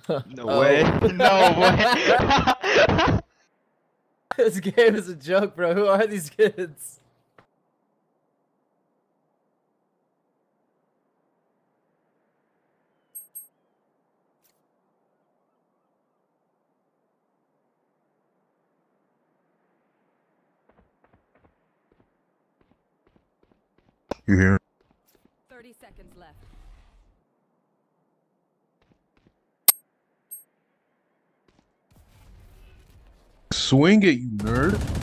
No Oh. way. No way. This game is a joke, bro. Who are these kids? You hear? 30 seconds left. Swing it, you nerd.